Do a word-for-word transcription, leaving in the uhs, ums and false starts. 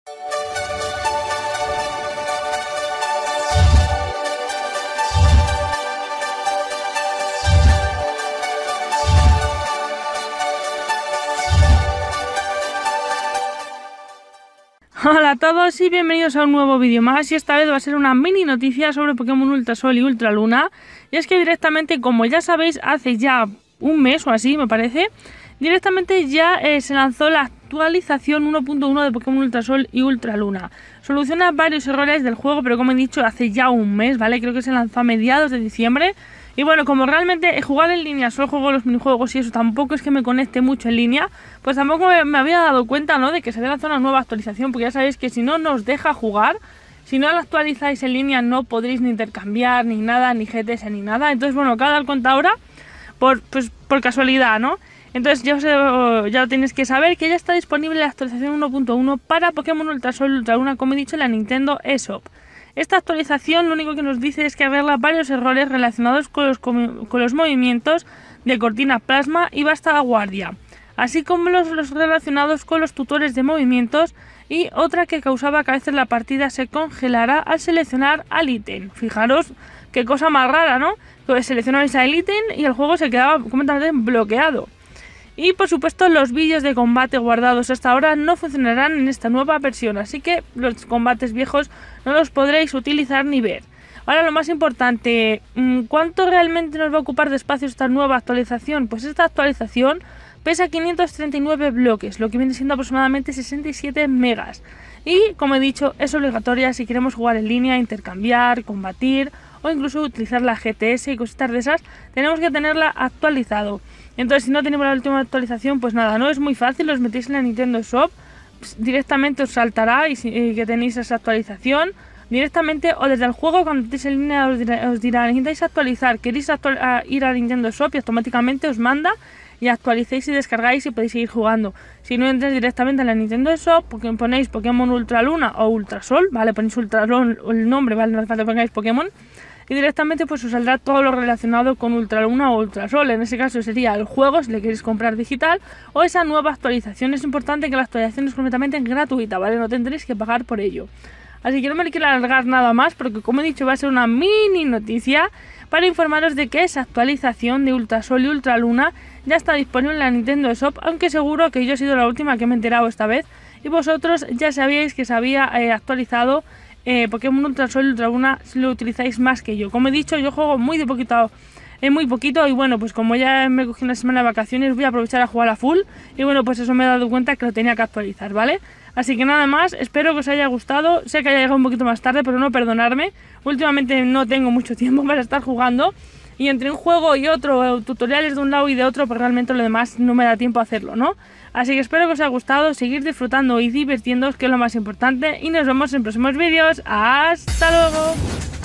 Hola a todos y bienvenidos a un nuevo vídeo más, y esta vez va a ser una mini noticia sobre Pokémon Ultrasol y Ultraluna. Y es que directamente, como ya sabéis, hace ya un mes o así me parece, directamente ya eh, se lanzó la actualización uno punto uno de Pokémon Ultrasol y Ultraluna. Soluciona varios errores del juego, pero como he dicho, hace ya un mes, ¿vale? Creo que se lanzó a mediados de diciembre. Y bueno, como realmente jugar en línea, solo juego los minijuegos y eso, tampoco es que me conecte mucho en línea, pues tampoco me, me había dado cuenta, ¿no?, de que se había lanzado una nueva actualización, porque ya sabéis que si no nos deja jugar, si no la actualizáis en línea no podréis ni intercambiar, ni nada, ni G T S, ni nada. Entonces, bueno, acabo de dar cuenta ahora, por, pues, por casualidad, ¿no? Entonces ya, os, ya lo tenéis que saber que ya está disponible la actualización uno punto uno para Pokémon Ultrasol y Ultraluna, como he dicho, en la Nintendo eShop. Esta actualización lo único que nos dice es que arregla varios errores relacionados con los, con los movimientos de Cortina Plasma y Basta Guardia, así como los, los relacionados con los tutores de movimientos, y otra que causaba que a veces la partida se congelara al seleccionar al ítem. Fijaros qué cosa más rara, ¿no? Que seleccionabais al ítem y el juego se quedaba completamente bloqueado. Y por supuesto los vídeos de combate guardados hasta ahora no funcionarán en esta nueva versión, así que los combates viejos no los podréis utilizar ni ver. Ahora lo más importante, ¿cuánto realmente nos va a ocupar de espacio esta nueva actualización? Pues esta actualización pesa quinientos treinta y nueve bloques, lo que viene siendo aproximadamente sesenta y siete megas. Y como he dicho, es obligatoria si queremos jugar en línea, intercambiar, combatir o incluso utilizar la G T S y cositas de esas, tenemos que tenerla actualizado. Entonces, si no tenemos la última actualización, pues nada, no es muy fácil, os metéis en la Nintendo Shop, pues directamente os saltará y, y que tenéis esa actualización directamente, o desde el juego cuando estéis en línea os dirá, os dirá necesitáis actualizar, queréis actual, a ir a Nintendo Shop y automáticamente os manda y actualicéis y descargáis y podéis seguir jugando. Si no entráis directamente en la Nintendo Shop, porque ponéis Pokémon Ultraluna o Ultrasol, ¿vale? Ponéis Ultrasol el nombre, ¿vale? No hace falta que pongáis Pokémon. Y directamente pues os saldrá todo lo relacionado con Ultraluna o Ultrasol. En ese caso sería el juego, si le queréis comprar digital, o esa nueva actualización. Es importante que la actualización es completamente gratuita, ¿vale? No tendréis que pagar por ello. Así que no me quiero alargar nada más, porque como he dicho va a ser una mini noticia para informaros de que esa actualización de Ultrasol y Ultraluna ya está disponible en la Nintendo Shop, aunque seguro que yo he sido la última que me he enterado esta vez y vosotros ya sabíais que se había eh, actualizado eh, Pokémon Ultrasol y Ultraluna si lo utilizáis más que yo. Como he dicho, yo juego muy de poquito, eh, muy poquito, y bueno, pues como ya me cogí una semana de vacaciones voy a aprovechar a jugar a full, y bueno, pues eso me he dado cuenta que lo tenía que actualizar, ¿vale? Así que nada más, espero que os haya gustado. Sé que haya llegado un poquito más tarde, pero no perdonarme. Últimamente no tengo mucho tiempo para estar jugando, y entre un juego y otro, tutoriales de un lado y de otro, pues realmente lo demás no me da tiempo a hacerlo, ¿no? Así que espero que os haya gustado, seguir disfrutando y divirtiéndoos, que es lo más importante, y nos vemos en próximos vídeos. ¡Hasta luego!